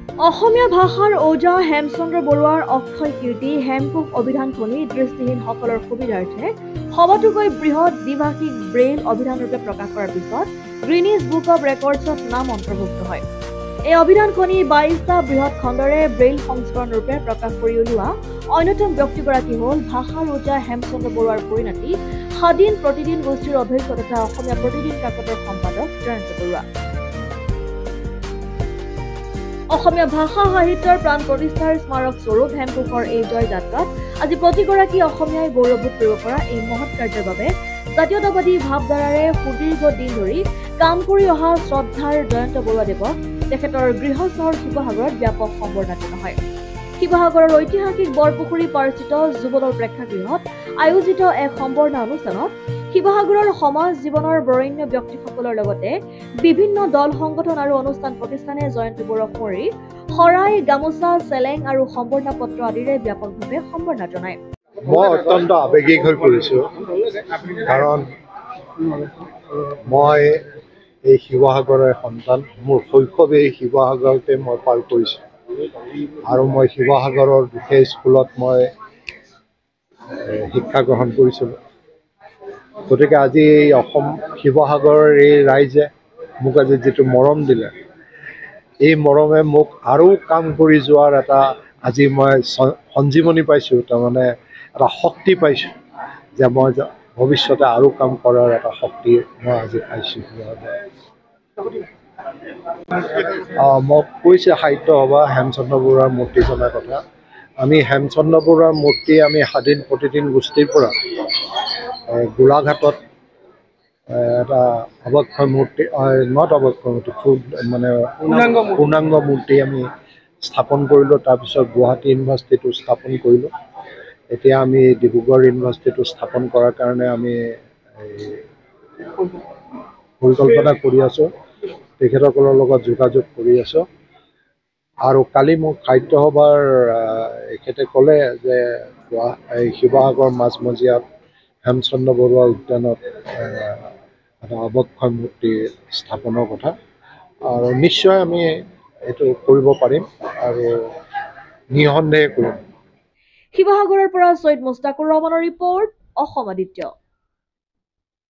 অসমীয়া ভাষাৰ ওজা হেমচন্দ্ৰ বৰুৱাৰ অক্ষয় কীৰ্তি হেমকোষ অভিধানখনি দৃষ্টিহীনসকলৰ সুবিধাৰ্থে সবাতোকৈ বৃহৎ দ্বিভাষিক ব্ৰেইল অভিধানৰূপে প্ৰকাশ কৰাৰ পিছত গ্ৰীনিজ বুক অৱ ৰেকৰ্ডছত নাম অন্তৰ্ভুক্ত হয়। এই অভিধানখনি 22টা বৃহৎ খণ্ডৰে ব্ৰেইল সংস্কৰণৰূপে প্ৰকাশ কৰি উলিওৱা অন্যতম ব্যক্তিগৰাকী হ'ল ভাষাৰ ওজা হেমচন্দ্ৰ বৰুৱাৰ পৰিণতি স্বাধীন প্ৰতিদিন গোষ্ঠীৰ অধ্যক্ষ তথা অসমীয়া প্ৰতিদিন কাকতৰ সম্পাদক জয়ন্ত বৰুৱা। অসমীয়া ভাষা সাহিত্যৰ প্ৰাণ প্ৰতিষ্ঠাৰ স্মাৰক স্বৰূপ হেমকোষৰ এই জয়যাত্ৰাত আজি প্ৰতিগৰাকী অসমীয়াই গৌৰৱবোধ কৰিব পৰা এই মহৎ কাৰ্যৰ বাবে জাতীয়তাবাদী ভাৱধাৰাৰে সুদীৰ্ঘ দিন ধৰি কাম কৰি অহা শ্ৰদ্ধাৰ জয়ন্ত বৰুৱাদেৱক তেখেতৰ গৃহ চহৰ শিৱসাগৰত ব্যাপক সম্বৰ্ধনা জনোৱা হয়। শিৱসাগৰৰ ঐতিহাসিক বৰপুখুৰী পাৰস্থিত যুৱদল প্ৰেক্ষাগৃহত আয়োজিত এক সম্বৰ্ধনা অনুষ্ঠানত শিৱসাগৰৰ সমাজ জীৱনৰ বৰেণ্য ব্যক্তিসকলৰ লগতে বিভিন্ন দল সংগঠন আৰু অনুষ্ঠান প্ৰতিষ্ঠানে জয়ন্ত বৰুৱাক কৰি শৰাই, গামোচা, চেলেং আৰু সম্বৰ্ধনা পত্ৰ আদিৰে ব্যাপকভাৱে সম্বৰ্ধনা জনায়। মই অত্যন্ত আৱেগিক হৈ পৰিছো, কাৰণ মই এই শিৱসাগৰৰ সন্তান। মোৰ শৈশৱ এই শিৱসাগৰতে মই পাৰ কৰিছোঁ আৰু মই শিৱসাগৰৰ বিশেষ স্কুলত মই শিক্ষা গ্ৰহণ কৰিছিলোঁ। গতিকে আজি এই অসম শিৱসাগৰৰ এই ৰাইজে মোক আজি যিটো মৰম দিলে, এই মৰমে মোক আৰু কাম কৰি যোৱাৰ এটা আজি মই সঞ্জীৱনী পাইছোঁ, তাৰমানে এটা শক্তি পাইছোঁ যে মই ভৱিষ্যতে আৰু কাম কৰাৰ এটা শক্তি মই আজি পাইছোঁ। মোক কৈছে সাহিত্য সভা হেমচন্দ্ৰ বৰুৱাৰ মূৰ্তি জনাৰ কথা। আমি হেমচন্দ্ৰ বৰুৱাৰ মূৰ্তি আমি স্বাধীন প্ৰতিদিন গোষ্ঠীৰ পৰা গোলাঘাটত এটা অৱক্ষয় মূৰ্তি, নট অৱক্ষয় মূৰ্তি, খুব মানে পূৰ্ণাংগ মূৰ্তি আমি স্থাপন কৰিলোঁ। তাৰপিছত গুৱাহাটী ইউনিভাৰ্চিটিটো স্থাপন কৰিলোঁ। এতিয়া আমি ডিব্ৰুগড় ইউনিভাৰ্চিটিটো স্থাপন কৰাৰ কাৰণে আমি পৰিকল্পনা কৰি আছোঁ, তেখেতসকলৰ লগত যোগাযোগ কৰি আছোঁ। আৰু কালি মোক সাহিত্য সভাৰ এখেতে ক'লে যে এই শিৱসাগৰ মাজমজিয়াত হেমচন্দ্ৰ বৰুৱা উদ্যানত এটা অৱক্ষয় মূৰ্তি স্থাপনৰ কথা, আৰু নিশ্চয় আমি এইটো কৰিব পাৰিম আৰু নিঃসন্দেহে কৰিম। শিৱসাগৰৰ পৰা ছৈয়দ মুস্তাকুৰ ৰহমানৰ ৰিপৰ্ট, অসম আদিত্য।